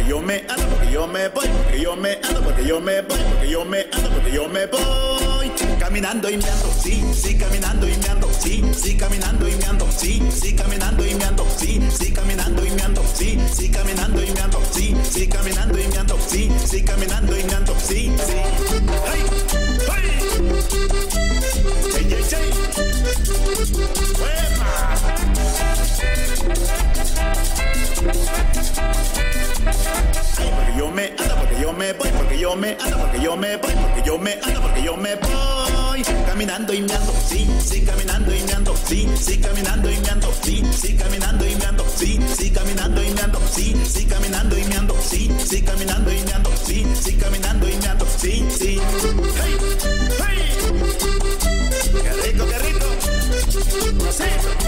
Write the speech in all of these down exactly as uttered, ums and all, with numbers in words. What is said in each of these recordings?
yo me ando, porque yo me voy, porque yo me ando, porque yo me voy, porque yo me ando, porque yo me voy. Caminando y me ando, sí, sí, caminando y me ando, sí, sí, caminando y me ando, sí, sí, caminando y me ando, sí, sí, caminando y me ando, sí, sí, caminando y me ando, sí, sí, caminando y me ando, sí, sí, caminando y me ando, sí, sí. ¡Hey! ¡Hey! ¡Hey, hey, hey! ¡Uepa! Ay, porque yo me ando, porque yo me voy, porque yo me ando, porque yo me voy, porque yo me ando, porque yo me voy. Caminando y me ando, sí, sí, caminando y me ando, sí, sí, caminando y me ando, sí, sí, caminando y me ando, sí, sí, caminando y me ando, sí, sí, caminando y me ando, sí, sí, caminando y me ando, sí, sí, caminando y me ando, sí, sí. ¡Hey! ¡Hey! ¡Qué rico, qué rico! ¡Sí!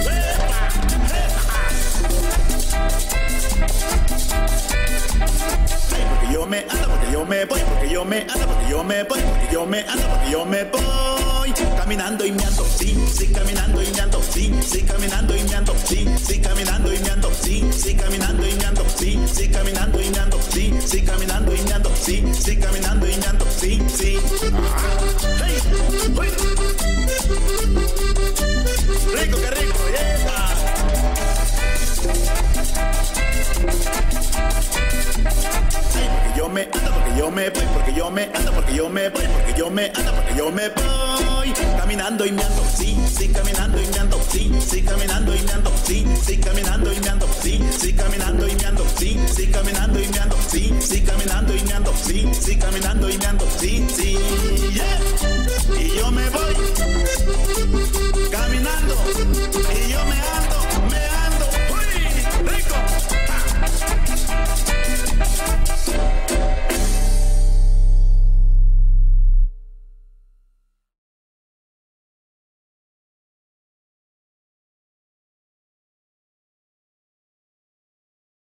Porque yo me ando, porque yo me voy, porque yo me ando, porque yo me voy, porque yo me ando, porque yo me voy. Caminando y me ando, sí, sí, caminando y me ando, sí, sí, caminando y me ando, sí, sí, caminando y me ando, sí, sí, caminando y me ando, sí, sí, caminando y me ando, sí, sí, caminando y me ando, sí, sí, caminando y me ando, sí, sí. ¡Hey! ¡Hey! ¡Rico, qué rico! ¡Yeah! Porque yo me ando, porque yo me voy, porque yo me ando, porque yo me voy, porque yo me ando, porque yo me voy. Caminando y me ando, sí, sí, caminando y me ando, sí, sí, caminando y me ando, sí, sí, caminando y me ando, sí, sí, caminando y me ando, sí, sí, caminando y me ando, sí, sí, caminando y me ando, sí, sí, caminando y me ando, sí, sí, yeah. Y yo me voy.